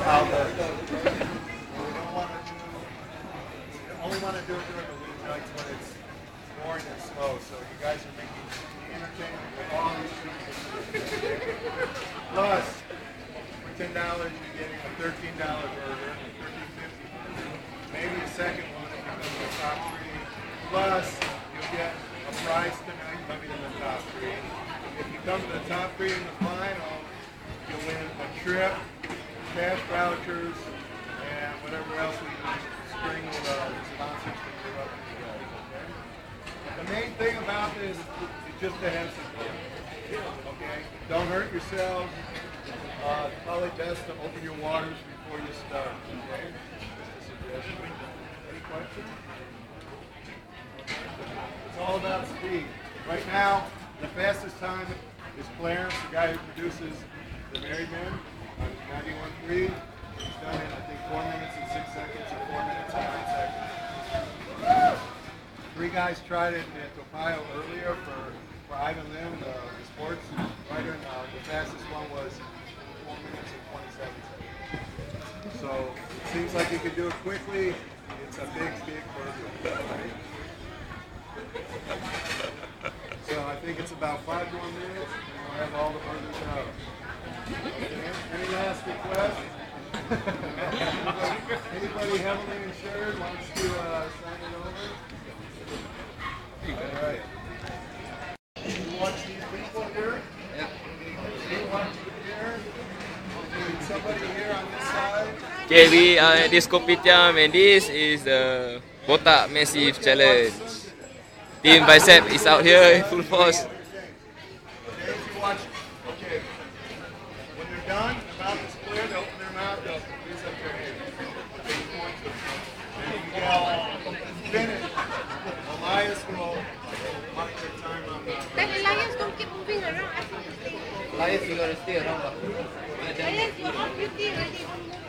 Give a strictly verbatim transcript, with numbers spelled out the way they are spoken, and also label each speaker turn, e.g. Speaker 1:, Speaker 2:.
Speaker 1: how the, we don't want to do, we only want to do it during the lead nights when it's boring and slow. So you guys are making entertainment with all these people. Plus, for ten dollars you're getting a thirteen dollar burger, thirteen fifty burger, maybe a second one if you come to the top three. Plus, you'll get a prize tonight coming in the top three. If you come to the top three in the final, you'll win a trip, cash vouchers, and whatever else we can string with uh, sponsors to give up to you guys. Okay? The main thing about this is just to have some fun. Okay? Don't hurt yourselves. Uh, it's probably best to open your waters before you start. Okay? Just a suggestion. Any questions? It's all about speed. Right now, the fastest time is Clarence, the guy who produces The Married Men on ninety-one point three. He's done it, I think, four minutes and six seconds or four minutes and nine seconds. Three guys tried it at Ohio earlier for, for Ivan Lim, the, the sports writer. And, uh, the fastest one was four minutes and twenty-seven seconds. So it seems like you can do it quickly. It's a big, big burger. Right? So I think it's about five more minutes, and we'll have all the burgers out. Okay. Any last requests? anybody, anybody heavily insured wants to uh, sign it over? All right. You watch these people here? Yeah. You watch them here? Need somebody here on this side?
Speaker 2: Okay, we are at this kopitiam and this is the BOTAK Massive Challenge. Team Bicep is out here in full force.
Speaker 1: Okay, if you watch, okay, when they're done, the mouth is clear, they open their mouth, they'll raise up their hand. Okay, you point to them. And you yell, finish. Elias will mark their time on the...
Speaker 3: Then Elias, don't keep moving around. I think you stay.
Speaker 4: Elias, you gotta stay around.
Speaker 3: Elias, you're off duty already. Don't move.